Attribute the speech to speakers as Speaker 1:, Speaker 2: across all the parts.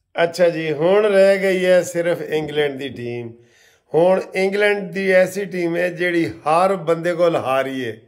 Speaker 1: अच्छा जी, हुण रह गई है सिर्फ इंग्लैंड की टीम। हुण इंग्लैंड की ऐसी टीम है जिहड़ी हर बंदे को हारी है।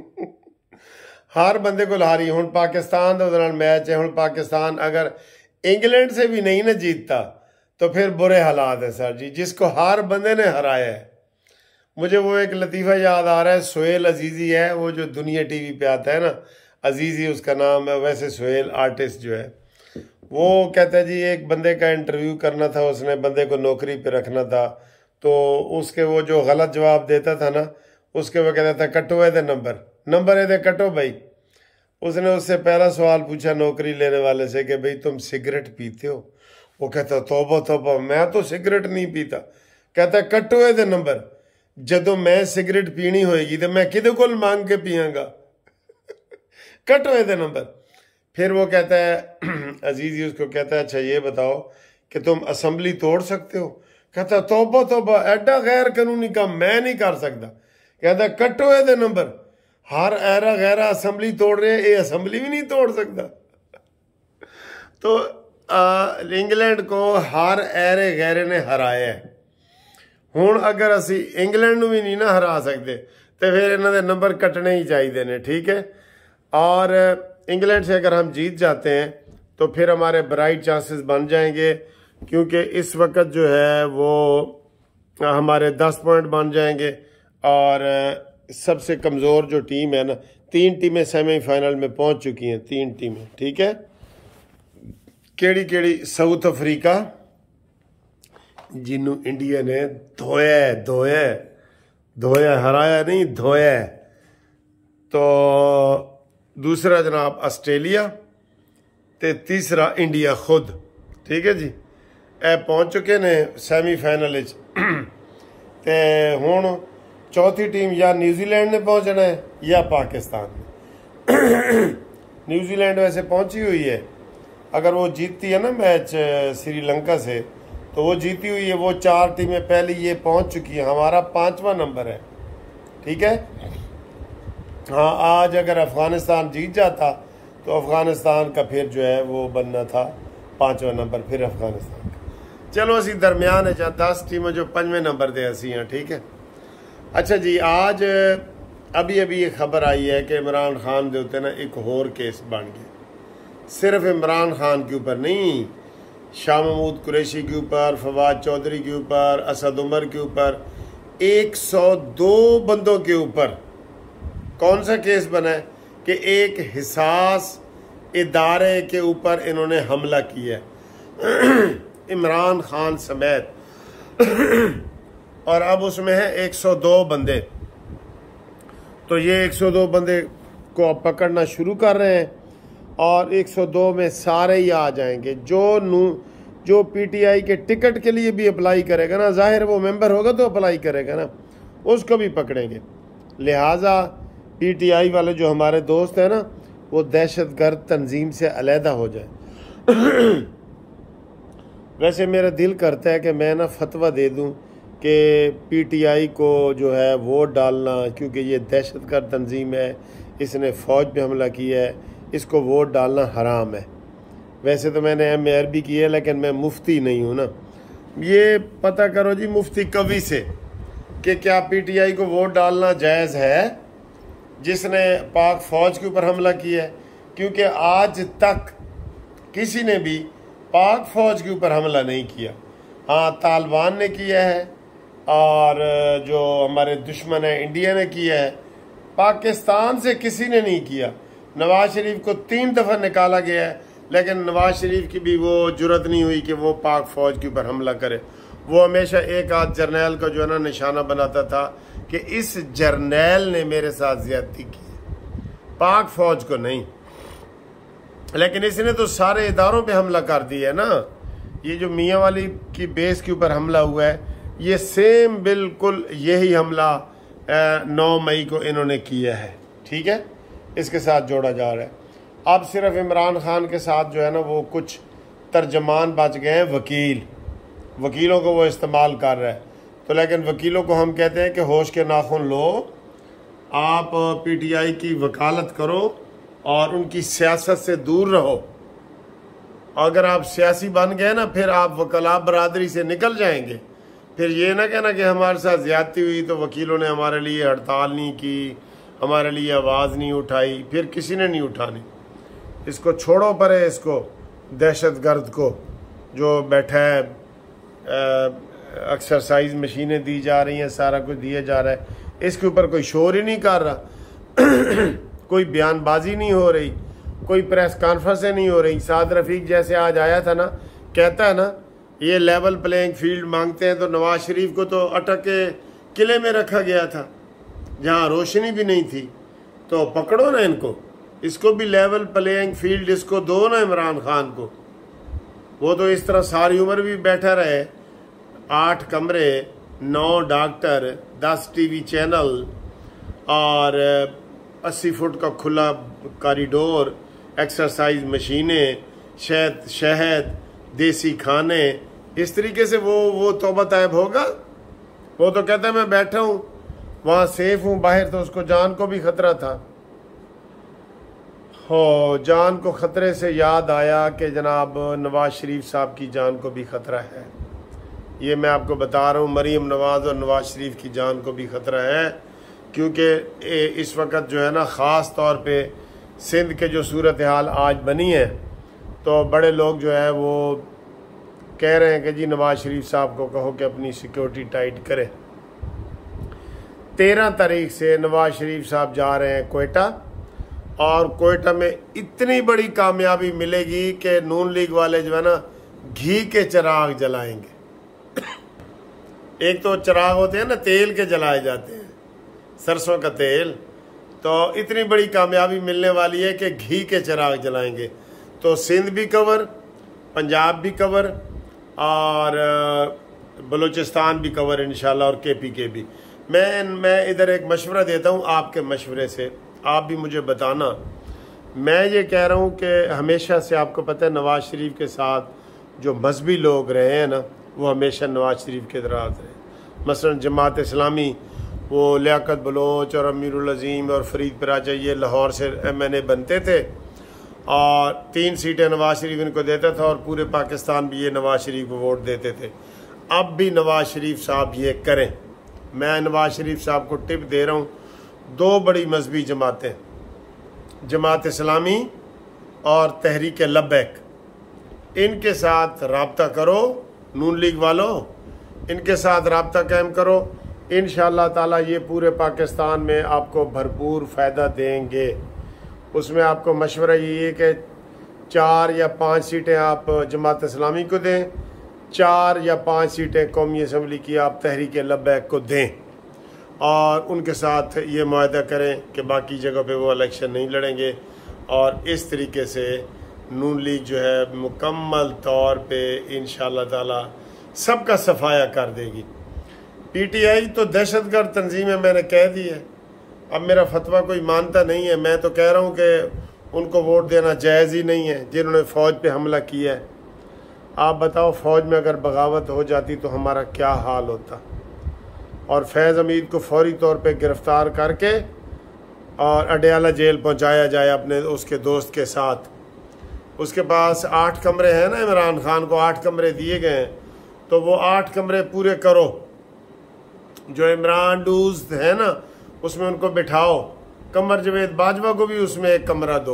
Speaker 1: हर बंदे को हारी। हुण पाकिस्तान का उहदे नाल मैच है। हुण पाकिस्तान अगर इंग्लैंड से भी नहीं ना जीतता तो फिर बुरे हालात है सर जी, जिसको हर बंदे ने हराया है। मुझे वो एक लतीफ़ा याद आ रहा है, सुहेल अजीज़ी है वो जो दुनिया टीवी पे आता है ना, अजीज़ी उसका नाम है, वैसे सुहेल आर्टिस्ट जो है वो कहता है जी एक बंदे का इंटरव्यू करना था, उसने बंदे को नौकरी पे रखना था, तो उसके वो जो गलत जवाब देता था ना, उसके वो कहता था कटो ये नंबर ये कटो भाई। उसने उससे पहला सवाल पूछा नौकरी लेने वाले से कि भाई तुम सिगरेट पीते हो? वो कहता तौबा तौबा मैं तो सिगरेट नहीं पीता। कहता कटो ये नंबर, जदों मैं सिगरेट पीनी होएगी तो मैं किदे कोल मांग के पियांगा? कटो ये नंबर। फिर वो कहता है अजीज़ी उसको कहता है अच्छा ये बताओ कि तुम असम्बली तोड़ सकते हो? कहता तौबा तौबा एडा गैर कानूनी काम मैं नहीं कर सकता। कहता कटो ये नंबर, हर ऐरा गैरा असम्बली तोड़ रहे, ये असम्बली भी नहीं तोड़ सकता। तो इंग्लैंड को हर ऐरे गैरे ने हराया है। हुण अगर असी इंग्लैंड भी नहीं ना हरा सकते तो फिर इन्हों के नंबर कटने ही चाहिए ने, ठीक है। और इंग्लैंड से अगर हम जीत जाते हैं तो फिर हमारे ब्राइट चांसेस बन जाएंगे, क्योंकि इस वक्त जो है वो हमारे 10 पॉइंट बन जाएंगे। और सबसे कमज़ोर जो टीम है ना, 3 टीमें सेमीफाइनल में पहुंच चुकी हैं, 3 टीमें, ठीक है। केड़ी केड़ी? साउथ अफ्रीका जिन्हों इंडिया ने धोया हराया नहीं, धोया। तो दूसरा जनाब ऑस्ट्रेलिया, ते तीसरा इंडिया खुद, ठीक है जी। ए पहुंच चुके ने सेमीफाइनल। ते हुण चौथी टीम या न्यूजीलैंड ने पहुंचना है या पाकिस्तान ने। न्यूजीलैंड वैसे पहुंची हुई है, अगर वो जीतती है ना मैच श्रीलंका से तो वो जीती हुई है। वो 4 टीमें पहले ये पहुंच चुकी है, हमारा 5वां नंबर है, ठीक है। हाँ, आज अगर अफगानिस्तान जीत जाता तो अफगानिस्तान का फिर जो है वो बनना था 5वां नंबर, फिर अफगानिस्तान का। चलो असी दरम्यान है, चाहे 10 टीमें जो 5वें नंबर दे असी हैं, ठीक है। अच्छा जी, आज अभी ये खबर आई है कि इमरान खान के उत्ते ना एक होर केस बन गया। सिर्फ इमरान खान के ऊपर नहीं, शाह महमूद कुरैशी के ऊपर, फवाद चौधरी के ऊपर, असद उमर के ऊपर, 102 बंदों के ऊपर। कौन सा केस बना है कि एक हिसास इदारे के ऊपर इन्होंने हमला किया है, इमरान खान समेत। और अब उसमें है 102 बंदे। तो ये 102 बंदे को अब पकड़ना शुरू कर रहे हैं और 102 में सारे ही आ जाएंगे। जो पीटीआई के टिकट के लिए भी अप्लाई करेगा ना, जाहिर वो मेंबर होगा तो अप्लाई करेगा ना, उसको भी पकड़ेंगे। लिहाजा पीटीआई वाले जो हमारे दोस्त हैं ना, वो दहशतगर्द तंजीम से अलहदा हो जाए। वैसे मेरा दिल करता है कि मैं ना फतवा दे दूं कि पीटीआई को जो है वोट डालना, क्योंकि ये दहशतगर्द तंजीम है, इसने फ़ौज पे हमला किया है, इसको वोट डालना हराम है। वैसे तो मैंने MAR भी की है, लेकिन मैं मुफ्ती नहीं हूँ ना। ये पता करो जी मुफ्ती कवि से कि क्या पीटीआई को वोट डालना जायज़ है जिसने पाक फ़ौज के ऊपर हमला किया है। क्योंकि आज तक किसी ने भी पाक फ़ौज के ऊपर हमला नहीं किया। हाँ, तालिबान ने किया है और जो हमारे दुश्मन है इंडिया ने किया है, पाकिस्तान से किसी ने नहीं किया। नवाज शरीफ को 3 दफ़ा निकाला गया है, लेकिन नवाज शरीफ की भी वो जुर्रत नहीं हुई कि वो पाक फ़ौज के ऊपर हमला करे। वो हमेशा एक आध जर्नैल का जो है ना निशाना बनाता था कि इस जर्नैल ने मेरे साथ ज्यादती की, पाक फ़ौज को नहीं। लेकिन इसने तो सारे इदारों पे हमला कर दिया है ना। ये जो मियाँ वाली की बेस के ऊपर हमला हुआ है, ये सेम बिल्कुल यही हमला 9 मई को इन्होंने किया है, ठीक है। इसके साथ जोड़ा जा रहा है। अब सिर्फ इमरान खान के साथ जो है ना वो कुछ तर्जमान बच गए हैं, वकीलों को वो इस्तेमाल कर रहा है। तो लेकिन वकीलों को हम कहते हैं कि होश के नाखून लो, आप पीटीआई की वकालत करो और उनकी सियासत से दूर रहो अगर आप सियासी बन गए ना, फिर आप वकला बरादरी से निकल जाएंगे। फिर ये ना कहना कि हमारे साथ ज्यादती हुई तो वकीलों ने हमारे लिए हड़ताल नहीं की, हमारे लिए आवाज़ नहीं उठाई। फिर किसी ने नहीं उठानी। इसको छोड़ो परे, इसको दहशतगर्द को जो बैठा है, एक्सरसाइज मशीनें दी जा रही हैं, सारा कुछ दिया जा रहा है, इसके ऊपर कोई शोर ही नहीं कर रहा कोई बयानबाजी नहीं हो रही, कोई प्रेस कॉन्फ्रेंसें नहीं हो रही। साद रफीक जैसे आज आया था ना, कहता है ना ये लेवल प्लेइंग फील्ड मांगते हैं, तो नवाज शरीफ को तो अटक के किले में रखा गया था जहां रोशनी भी नहीं थी। तो पकड़ो ना इनको, इसको भी लेवल प्लेइंग फील्ड इसको दो ना इमरान खान को। वो तो इस तरह सारी उम्र भी बैठा रहे, 8 कमरे, 9 डॉक्टर, 10 टीवी चैनल और 80 फुट का खुला कॉरिडोर, एक्सरसाइज मशीनें, शहद, देसी खाने। इस तरीके से वो तौबा तैब होगा? वो तो कहता है मैं बैठा हूं वहां सेफ हूं, बाहर तो उसको जान को भी खतरा था। हो, जान को खतरे से याद आया कि जनाब नवाज शरीफ साहब की जान को भी खतरा है। ये मैं आपको बता रहा हूँ, मरीम नवाज और नवाज शरीफ की जान को भी खतरा है, क्योंकि इस वक्त जो है ना, ख़ास तौर पे सिंध के जो सूरत हाल आज बनी है, तो बड़े लोग जो है वो कह रहे हैं कि जी नवाज शरीफ साहब को कहो कि अपनी सिक्योरिटी टाइट करें। 13 तारीख से नवाज शरीफ साहब जा रहे हैं कोयटा, और कोयटा में इतनी बड़ी कामयाबी मिलेगी कि नून लीग वाले जो है ना घी के चिराग जलाएंगे। एक तो चिराग होते हैं ना तेल के जलाए जाते हैं, सरसों का तेल, तो इतनी बड़ी कामयाबी मिलने वाली है कि घी के चिराग जलाएंगे। तो सिंध भी कवर, पंजाब भी कवर और बलूचिस्तान भी कवर इंशाल्लाह, और KPK भी। मैं इधर एक मशवरा देता हूँ आपके मशवरे से, आप भी मुझे बताना। मैं ये कह रहा हूँ कि हमेशा से आपको पता है नवाज शरीफ के साथ जो मजहबी लोग रहे हैं ना, वो हमेशा नवाज शरीफ के तरह रहे। मसलन जमात इस्लामी, वो लियाकत बलोच और अमीरुल अजीम और फरीद पराचा, ये लाहौर से MNA बनते थे और 3 सीटें नवाज शरीफ इनको देता था, और पूरे पाकिस्तान भी ये नवाज शरीफ को वोट देते थे। अब भी नवाज शरीफ साहब ये करें। मैं नवाज शरीफ साहब को टिप दे रहा हूँ, 2 बड़ी मजहबी जमातें, जमात इस्लामी और तहरीक लब्बैक, इनके साथ राब्ता करो। नून लीग वालों, इनके साथ राब्ता कायम करो, इंशाअल्लाह ताला ये पूरे पाकिस्तान में आपको भरपूर फ़ायदा देंगे। उसमें आपको मशवरा यही है कि 4 या 5 सीटें आप जमात इस्लामी को दें, 4 या 5 सीटें कौमी असम्बली की आप तहरीक लब्बैक को दें, और उनके साथ ये मुआहदा करें कि बाकी जगह पे वो इलेक्शन नहीं लड़ेंगे। और इस तरीके से नून लीग जो है मुकम्मल तौर पे इंशाअल्लाह ताला सबका सफाया कर देगी। PTI तो दहशतगर्द तंजीम है, मैंने कह दी है। अब मेरा फतवा कोई मानता नहीं है, मैं तो कह रहा हूँ कि उनको वोट देना जायज़ ही नहीं है जिन्होंने फ़ौज पे हमला किया है। आप बताओ, फ़ौज में अगर बगावत हो जाती तो हमारा क्या हाल होता। और फैज़ हमीद को फौरी तौर पे गिरफ़्तार करके और अडयाला जेल पहुँचाया जाए अपने उसके दोस्त के साथ। उसके पास 8 कमरे हैं ना, इमरान खान को 8 कमरे दिए गए हैं, तो वो 8 कमरे पूरे करो। जो इमरान डूज है ना, उसमें उनको बिठाओ। कमर जवेद बाजवा को भी उसमें 1 कमरा दो,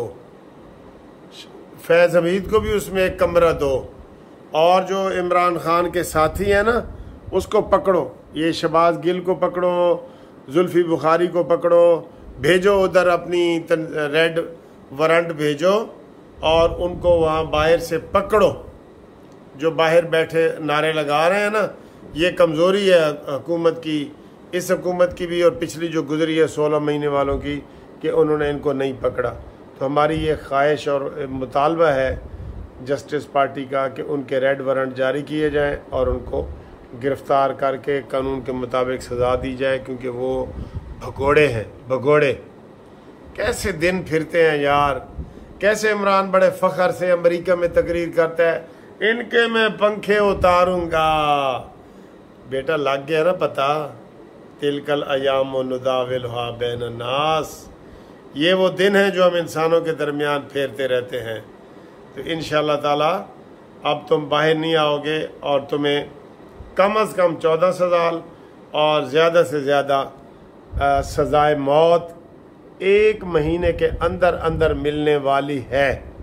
Speaker 1: फैज़ हमीद को भी उसमें 1 कमरा दो, और जो इमरान खान के साथी हैं ना उसको पकड़ो। ये शहबाज गिल को पकड़ो, जुल्फी बुखारी को पकड़ो, भेजो उधर अपनी रेड वारंट भेजो, और उनको वहाँ बाहर से पकड़ो। जो बाहर बैठे नारे लगा रहे हैं ना, ये कमज़ोरी है हुकूमत की, इस हुकूमत की भी और पिछली जो गुजरी है 16 महीने वालों की, कि उन्होंने इनको नहीं पकड़ा। तो हमारी ये ख्वाहिश और मुतालबा है जस्टिस पार्टी का कि उनके रेड वारंट जारी किए जाएं और उनको गिरफ़्तार करके कानून के मुताबिक सज़ा दी जाए, क्योंकि वो भगोड़े हैं, भगोड़े। कैसे दिन फिरते हैं यार, कैसे इमरान बड़े फ़ख्र से अमेरिका में तकरीर करता है, इनके मैं पंखे उतारूंगा। बेटा लग गया ना पता, तिलकल अयाम नुदाविलहा बैन अन्नास, ये वो दिन हैं जो हम इंसानों के दरमियान फेरते रहते हैं। तो इंशाअल्लाह ताला अब तुम बाहर नहीं आओगे और तुम्हें कम अज़ कम 14 साल और ज़्यादा से ज़्यादा सज़ाए मौत 1 महीने के अंदर अंदर मिलने वाली है।